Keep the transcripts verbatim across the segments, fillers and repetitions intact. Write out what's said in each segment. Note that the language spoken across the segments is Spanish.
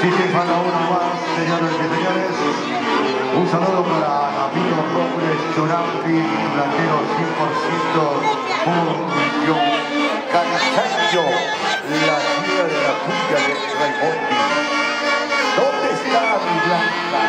Sí, que falta uno más, señores y señores. Un saludo para amigos Robles, Churampi, delantero cien por ciento, Murcio, Canachayo, la tía de la cumbia de Raimundo. ¿Dónde está mi Blanca?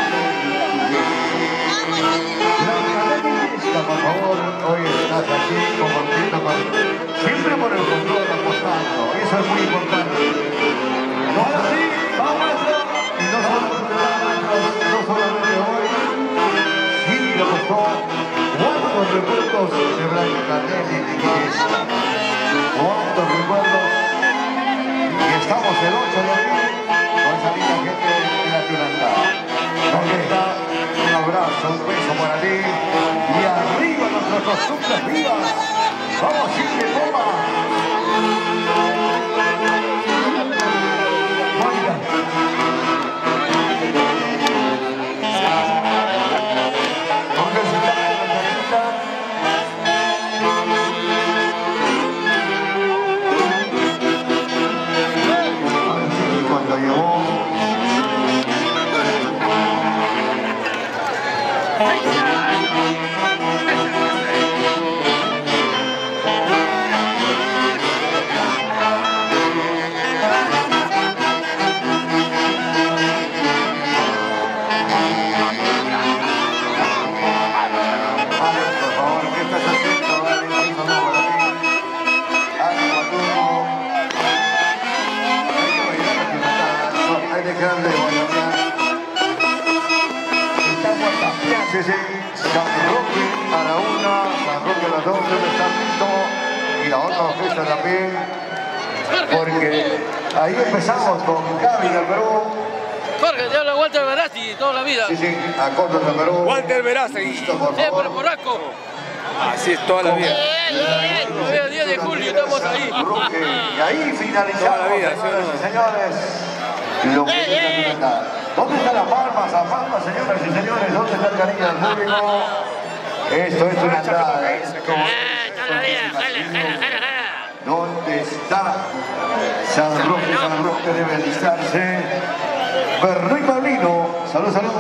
Blanca Leticia, por favor, hoy estás aquí compartiendo con... Siempre por el control apostando, eso es muy importante. Ahora sí, vamos. Y no solamente, no solamente hoy, sí le costó cuántos recuerdos de Blanca Leticia. Cuántos recuerdos. Y estamos el ocho de abril con esa linda gente de la Yolanda. ¿Dónde está? Un abrazo, un beso para ti. Y arriba nuestras costumbres vivas. Vamos, Chile, toma. Sí, sí, San Roque a la una, San Roque a las doce de San Vito y la otra orquesta también, porque ahí empezamos con Gaby de Perú. Jorge, te habla Walter Verástegui toda la vida. Sí, sí, acordes de Perú. Walter Verástegui. Listo, por Eh, favor. pero por Asco. Así es toda la vida. El diez de julio estamos ahí. Y ahí finalizamos, Toda la vida, señores y señores, lo que es la libertad. ¿Dónde está la palma, la palma, señoras y señores? ¿Dónde está el cariño del público? Esto es una entrada. Esto es ¿Dónde está San Roque? San Roque debe alistarse. Berno y Paulino. Salud, salud.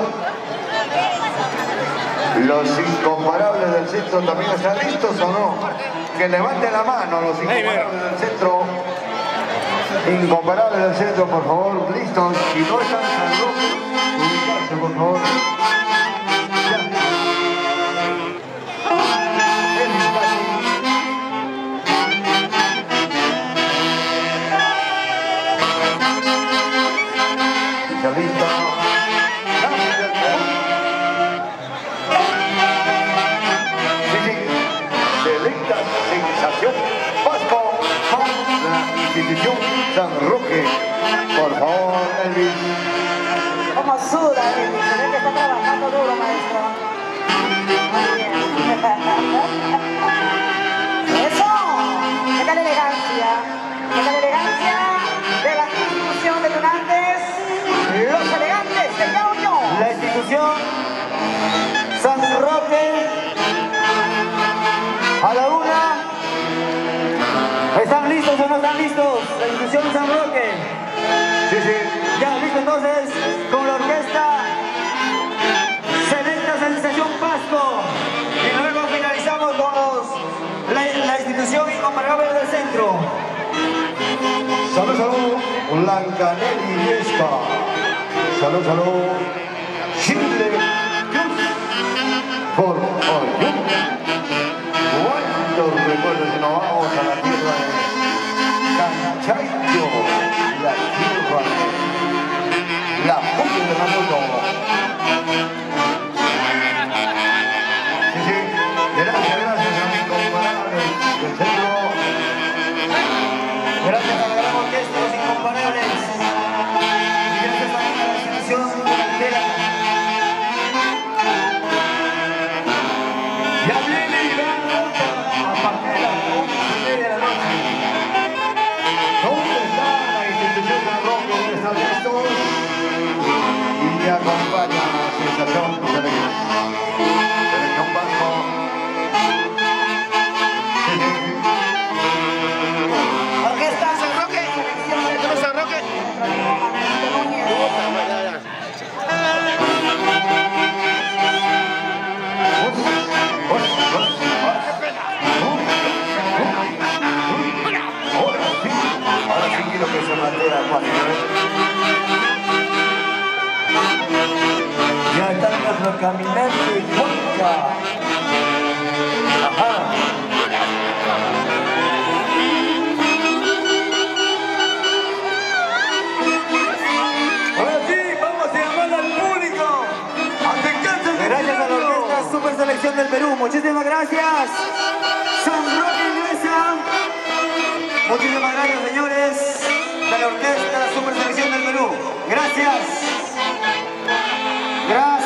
Los incomparables del centro también están listos o no. Que levanten la mano los incomparables del centro. Incomparables del centro, por favor, listos. Si no están San Roque, ubicarse, por favor. Especialista. Sí, sí. Selecta sensación. Pasco con la institución San Roque. Por favor, Elvis. Como suda, Elvis. Se ve que está trabajando duro, maestro. Muy bien. ¡Eso! ¿Qué tal elegancia? ¿Qué tal elegancia de la institución de donantes? Los elegantes de Ñauño. La institución San Roque a la una. ¿Están listos o no están listos? La institución San Roque. Sí, sí. Ya, listo entonces con la orquesta Selecta Sensación Pasco. Y luego finalizamos con los, la, la institución Incomparable del Centro. Salud, salud. Blanca Nelly Viesca. Salud, salud. Chile. Por hoy. ¿Cuántos recuerdos si nos vamos a la tierra de Canchayo? La tierra de la puta de Manolo. Sí, sí. Gracias, gracias a mis comparables del centro. Gracias a la gran orquesta Los Incomparables. Y gracias también a la institución delantera. Ya viene y gran nota a partir de las once y media de la noche. ¿Dónde está la institución San Roque? ¿Dónde están listos? Y me acompaña la sensación selección. Selección Vasco. Sí, sí. Orquesta San Roque. Selección de San Roque. caminante Juanca. Ajá. Ahora sí, vamos a llamar al público. Gracias a la Orquesta Super Selección del Perú. Muchísimas gracias. San Roque Iglesia. Muchísimas gracias, señores, de la Orquesta Super Selección del Perú. Gracias. Gracias.